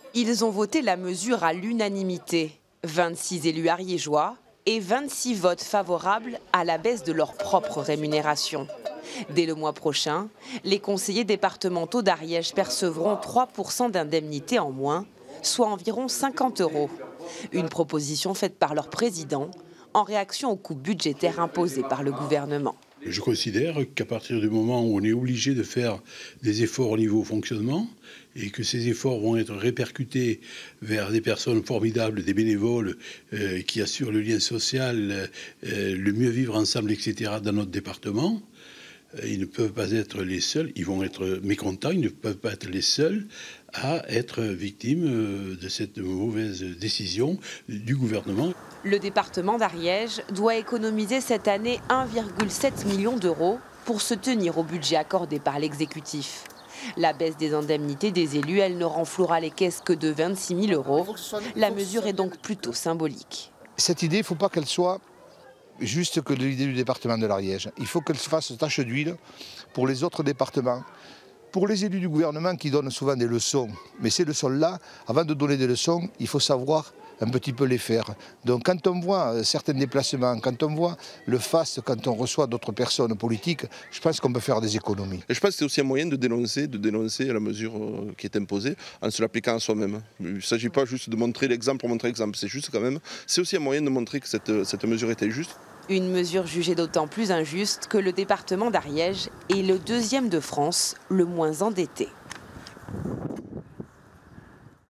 Ils ont voté la mesure à l'unanimité. 26 élus ariégeois et 26 votes favorables à la baisse de leur propre rémunération. Dès le mois prochain, les conseillers départementaux d'Ariège percevront 3% d'indemnité en moins, soit environ 50 €. Une proposition faite par leur président en réaction aux coupes budgétaires imposées par le gouvernement. Je considère qu'à partir du moment où on est obligé de faire des efforts au niveau fonctionnement et que ces efforts vont être répercutés vers des personnes formidables, des bénévoles qui assurent le lien social, le mieux vivre ensemble, etc. dans notre département, ils ne peuvent pas être les seuls, ils vont être mécontents, ils ne peuvent pas être les seuls à être victimes de cette mauvaise décision du gouvernement. Le département d'Ariège doit économiser cette année 1,7 million d'euros pour se tenir au budget accordé par l'exécutif. La baisse des indemnités des élus, elle ne renflouera les caisses que de 26 000 €. La mesure est donc plutôt symbolique. Cette idée, il ne faut pas qu'elle soit juste que l'idée du département de l'Ariège. Il faut qu'elle se fasse tache d'huile pour les autres départements. Pour les élus du gouvernement qui donnent souvent des leçons, mais ces leçons-là, avant de donner des leçons, il faut savoir un petit peu les faire. Donc quand on voit certains déplacements, quand on voit le face, quand on reçoit d'autres personnes politiques, je pense qu'on peut faire des économies. Et je pense que c'est aussi un moyen de dénoncer la mesure qui est imposée en se l'appliquant à soi-même. Il ne s'agit pas juste de montrer l'exemple pour montrer l'exemple, c'est aussi un moyen de montrer que cette mesure était juste. Une mesure jugée d'autant plus injuste que le département d'Ariège est le deuxième de France le moins endetté.